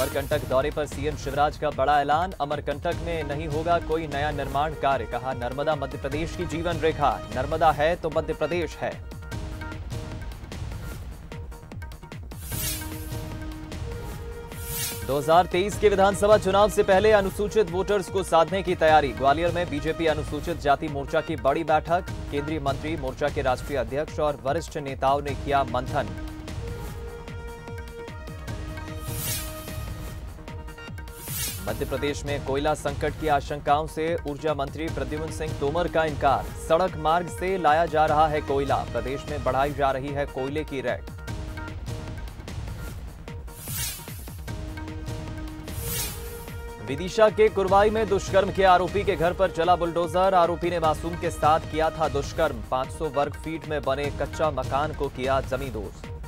अमरकंटक दौरे पर सीएम शिवराज का बड़ा ऐलान। अमरकंटक में नहीं होगा कोई नया निर्माण कार्य, कहा नर्मदा मध्य प्रदेश की जीवन रेखा। नर्मदा है तो मध्य प्रदेश है। दो 2023 के विधानसभा चुनाव से पहले अनुसूचित वोटर्स को साधने की तैयारी। ग्वालियर में बीजेपी अनुसूचित जाति मोर्चा की बड़ी बैठक। केंद्रीय मंत्री, मोर्चा के राष्ट्रीय अध्यक्ष और वरिष्ठ नेताओं ने किया मंथन। मध्य प्रदेश में कोयला संकट की आशंकाओं से ऊर्जा मंत्री प्रद्युम्न सिंह तोमर का इनकार। सड़क मार्ग से लाया जा रहा है कोयला। प्रदेश में बढ़ाई जा रही है कोयले की रेट। विदिशा के कुरवाई में दुष्कर्म के आरोपी के घर पर चला बुलडोजर। आरोपी ने मासूम के साथ किया था दुष्कर्म। 500 वर्ग फीट में बने कच्चा मकान को किया जमींदोज।